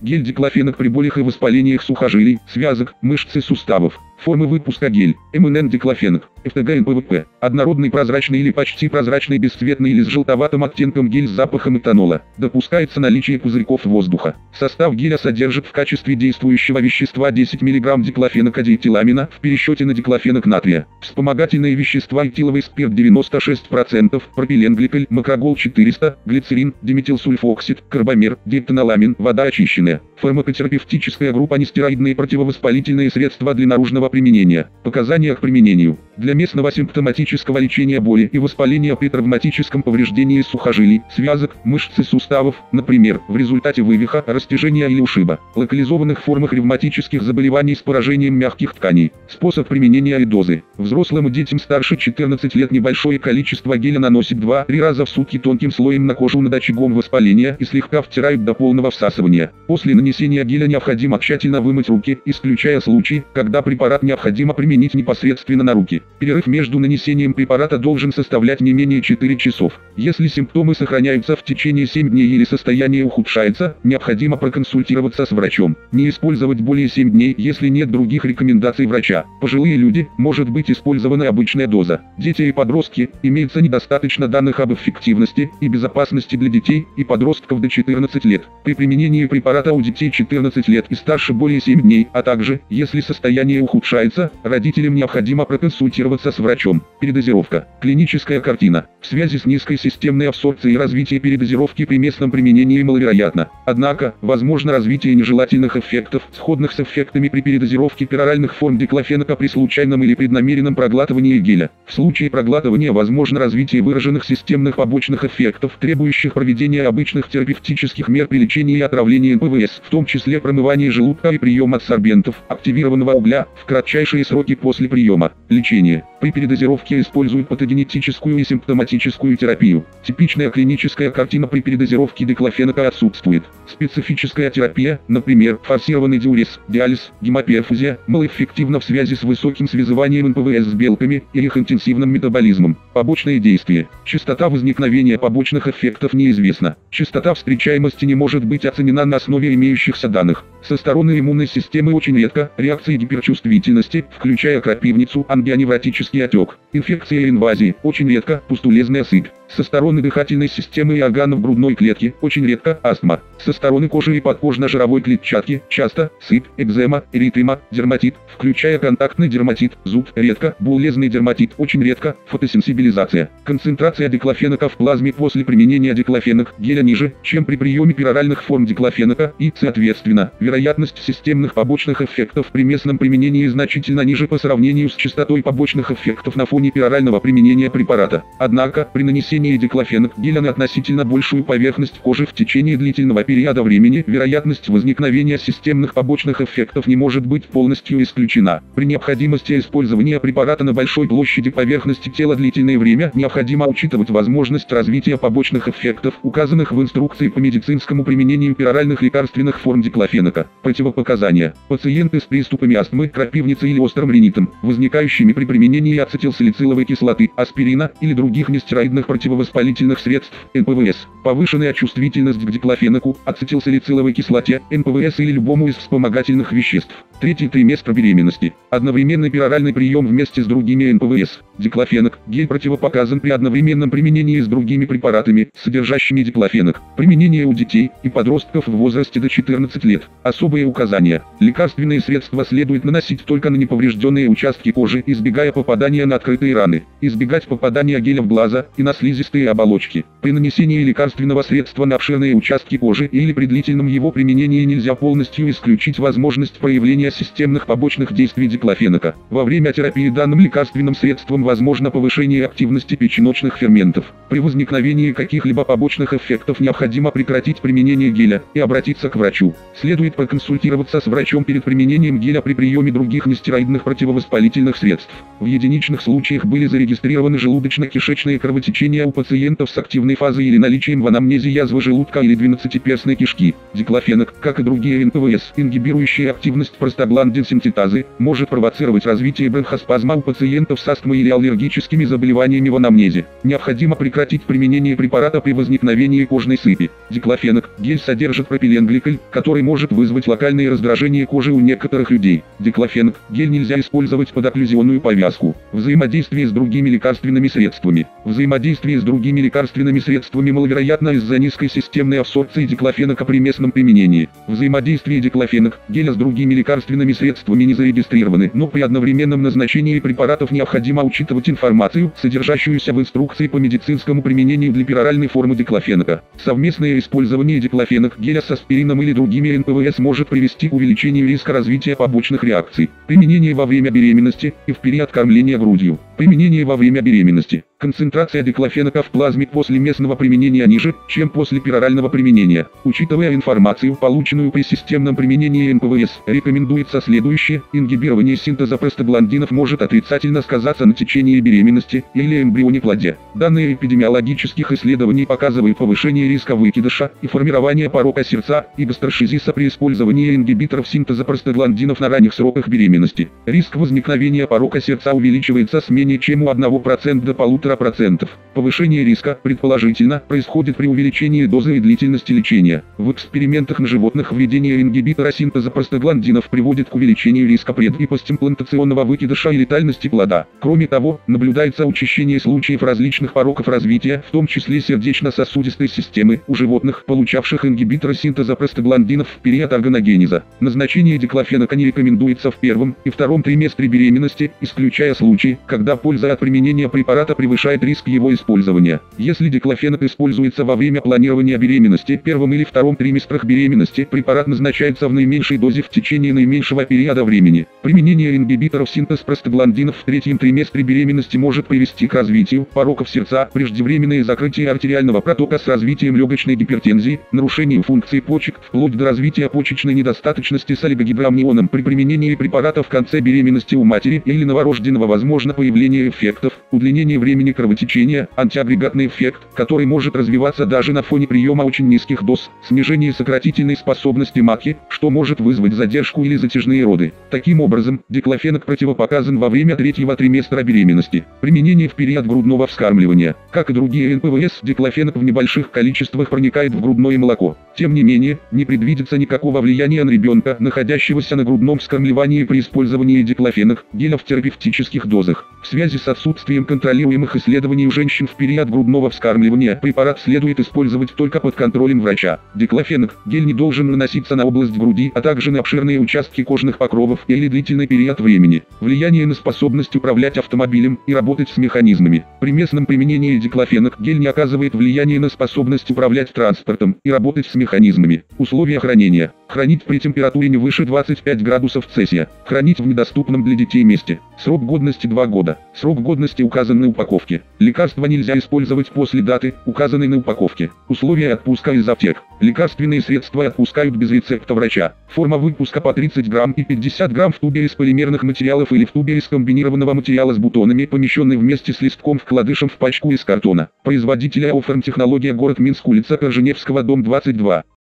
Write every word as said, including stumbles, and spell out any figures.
Гель диклофенак при болях и воспалениях сухожилий, связок, мышц и суставов. Формы выпуска гель. эм эн эн диклофенак. эф тэ гэ эн пэ вэ пэ. Однородный прозрачный или почти прозрачный бесцветный или с желтоватым оттенком гель с запахом этанола. Допускается наличие пузырьков воздуха. Состав геля содержит в качестве действующего вещества десять миллиграмм диклофенака диэтиламина в пересчете на диклофенак натрия. Вспомогательные вещества: этиловый спирт девяносто шесть процентов, пропиленгликоль, макрогол четыреста, глицерин, диметилсульфоксид, карбамер, диэтаноламин, вода очищенная. Фармакотерапевтическая группа: нестероидные противовоспалительные средства для наружного применения. Показания к применению: для местного симптоматического лечения боли и воспаления при травматическом повреждении сухожилий, связок, мышц и суставов, например, в результате вывиха, растяжения или ушиба, локализованных формах ревматических заболеваний с поражением мягких тканей. Способ применения и дозы: взрослым и детям старше четырнадцати лет небольшое количество геля наносит два-три раза в сутки тонким слоем на кожу над очагом воспаления и слегка втирают до полного всасывания. После нанесения геля необходимо тщательно вымыть руки, исключая случаи, когда препарат необходимо применить непосредственно на руки. Перерыв между нанесением препарата должен составлять не менее четырёх часов. Если симптомы сохраняются в течение семи дней или состояние ухудшается, необходимо проконсультироваться с врачом. Не использовать более семи дней, если нет других рекомендаций врача. Пожилые люди, может быть использована обычная доза. Дети и подростки, имеется недостаточно данных об эффективности и безопасности для детей и подростков до четырнадцати лет. При применении препарата у детей четырнадцати лет и старше более семи дней, а также, если состояние ухудшается, родителям необходимо проконсультироваться с врачом. Передозировка. Клиническая картина. В связи с низкой системной абсорбцией развитие передозировки при местном применении маловероятно. Однако, возможно развитие нежелательных эффектов, сходных с эффектами при передозировке пероральных форм диклофенака при случайном или преднамеренном проглатывании геля. В случае проглатывания возможно развитие выраженных системных побочных эффектов, требующих проведения обычных терапевтических мер при лечении и отравлении эн пэ вэ эс, в том числе промывание желудка и прием адсорбентов, активированного угля, в кратчайшие сроки после приема. Лечение. При передозировке используют патогенетическую и симптоматическую терапию. Типичная клиническая картина при передозировке диклофенака отсутствует. Специфическая терапия, например, форсированный диурез, диализ, гемоперфузия, малоэффективна в связи с высоким связыванием эн пэ вэ эс с белками и их интенсивным метаболизмом. Побочные действия. Частота возникновения побочных эффектов неизвестна. Частота встречаемости не может быть оценена на основе имеющихся данных. Со стороны иммунной системы очень редко реакции гиперчувствительности, включая крапивницу, ангионевротический отек, инфекция и инвазии, очень редко пустулезная сыпь. Со стороны дыхательной системы и органов грудной клетки, очень редко астма. Со стороны кожи и подкожно-жировой клетчатки, часто сыпь, экзема, эритема, дерматит, включая контактный дерматит, зуд, редко булезный дерматит, очень редко фотосенсибилизация. Концентрация диклофенака в плазме после применения диклофенак геля ниже, чем при приеме пероральных форм диклофенака и, соответственно, вероятность системных побочных эффектов при местном применении значительно ниже по сравнению с частотой побочных эффектов на фоне перорального применения препарата. Однако, при нанесении диклофенак геля на относительно большую поверхность кожи в течение длительного периода времени, вероятность возникновения системных побочных эффектов не может быть полностью исключена. При необходимости использования препарата на большой площади поверхности тела длительное время необходимо учитывать возможность развития побочных эффектов, указанных в инструкции по медицинскому применению пероральных лекарственных форм диклофенака. Противопоказания. Пациенты с приступами астмы, крапивницы или острым ринитом, возникающими при применении ацетилсалициловой кислоты, аспирина или других нестероидных противовоспалительных средств, эн пэ вэ эс. Повышенная чувствительность к диклофенаку, ацетилсалициловой кислоте, эн пэ вэ эс или любому из вспомогательных веществ. Третий триместр беременности. Одновременный пероральный прием вместе с другими эн пэ вэ эс. Диклофенак гель противопоказан при одновременном применении с другими препаратами, содержащими диклофенак. Применение у детей и подростков в возрасте до четырнадцати лет. Особые указания. Лекарственные средства следует наносить только на неповрежденные участки кожи, избегая попадания на открытые раны. Избегать попадания геля в глаза и на слизистые оболочки. При нанесении лекарственного средства на обширные участки кожи или при длительном его применении нельзя полностью исключить возможность проявления системных побочных действий диклофенака. Во время терапии данным лекарственным средством возможно повышение активности печеночных ферментов. При возникновении каких-либо побочных эффектов необходимо прекратить применение геля и обратиться к врачу. Следует проконсультироваться с врачом перед применением геля при приеме других нестероидных противовоспалительных средств. В единичных случаях были зарегистрированы желудочно-кишечные кровотечения у пациентов с активной фазой или наличием в анамнезе язвы желудка или двенадцатиперстной кишки. Диклофенак, как и другие эн пэ вэ эс, ингибирующие активность простагландин синтетазы, может провоцировать развитие бронхоспазма у пациентов с астмой или аллергическими заболеваниями в анамнезе. Необходимо прекратить применение препарата при возникновении кожной сыпи. Диклофенак гель содержит пропиленгликоль, который может вызвать локальные раздражения кожи у некоторых людей. Диклофенак гель нельзя использовать под окклюзионную повязку. Взаимодействие с другими лекарственными средствами. Взаимодействие с другими лекарственными средствами маловероятно из-за низкой системной абсорбции диклофенака при местном применении. Взаимодействие диклофенак геля с другими лекарственными средствами не зарегистрированы, но при одновременном назначении препаратов необходимо учитывать информацию, содержащуюся в инструкции по медицинскому применению для пероральной формы диклофенака. Совместное использование диклофенак геля с аспирином или другими эн пэ вэ эс может привести к увеличению риска развития побочных реакций. Применение во время беременности и в период кормления грудью. Применение во время беременности. Концентрация диклофенака в плазме после местного применения ниже, чем после перорального применения. Учитывая информацию, полученную при системном применении эн пэ вэ эс, рекомендуется следующее: ингибирование синтеза простагландинов может отрицательно сказаться на течении беременности или эмбрионеплодия. Данные эпидемиологических исследований показывают повышение риска выкидыша и формирования порока сердца и гастрошизиса при использовании ингибиторов синтеза простагландинов на ранних сроках беременности. Риск возникновения порока сердца увеличивается с менее чем у одного процента до полутора процентов. Повышение риска, предположительно, происходит при увеличении дозы и длительности лечения. В экспериментах на животных введение ингибитора синтеза простагландинов приводит к увеличению риска пред- и постимплантационного выкидыша и летальности плода. Кроме того, наблюдается учащение случаев различных пороков развития, в том числе сердечно-сосудистой системы, у животных, получавших ингибиторы синтеза простагландинов в период органогенеза. Назначение диклофенака не рекомендуется в первом и втором триместре беременности, исключая случаи, когда польза от применения препарата превышает риск его использования. Если диклофенак используется во время планирования беременности, первом или втором триместрах беременности, препарат назначается в наименьшей дозе в течение наименьшего периода времени. Применение ингибиторов синтез простагландинов в третьем триместре беременности может привести к развитию пороков сердца, преждевременное закрытие артериального протока с развитием легочной гипертензии, нарушению функции почек, вплоть до развития почечной недостаточности с олигогидроамнионом. При применении препарата в конце беременности у матери или новорожденного возможно появление эффектов, удлинение времени кровотечения, антиагрегатный эффект, который может развиваться даже на фоне приема очень низких доз, снижение сократительной способности матки, что может вызвать задержку или затяжные роды. Таким образом, диклофенак противопоказан во время третьего триместра беременности. Применение в период грудного вскармливания. Как и другие эн пэ вэ эс, диклофенак в небольших количествах проникает в грудное молоко. Тем не менее, не предвидится никакого влияния на ребенка, находящегося на грудном вскармливании при использовании диклофенак геля в терапевтических дозах. В связи с отсутствием контролируемых исследований у женщин в период грудного вскармливания препарат следует использовать только под контролем врача. Диклофенак гель не должен наноситься на область груди, а также на обширные участки кожных покровов или длительный период времени. Влияние на способность управлять автомобилем и работать с механизмами. При местном применении диклофенак гель не оказывает влияния на способность управлять транспортом и работать с механизмами. Условия хранения. Хранить при температуре не выше двадцати пяти градусов Цельсия. Хранить в недоступном для детей месте. Срок годности два года. Срок годности указан на упаковке. Лекарства нельзя использовать после даты, указанной на упаковке. Условия отпуска из аптек. Лекарственные средства отпускают без рецепта врача. Форма выпуска по тридцать грамм и пятьдесят грамм в тубе из полимерных материалов или в тубе из комбинированного материала с бутонами, помещенный вместе с листком вкладышем в пачку из картона. Производитель Аофарм технология, город Минск, улица Корженевского, дом двадцать два.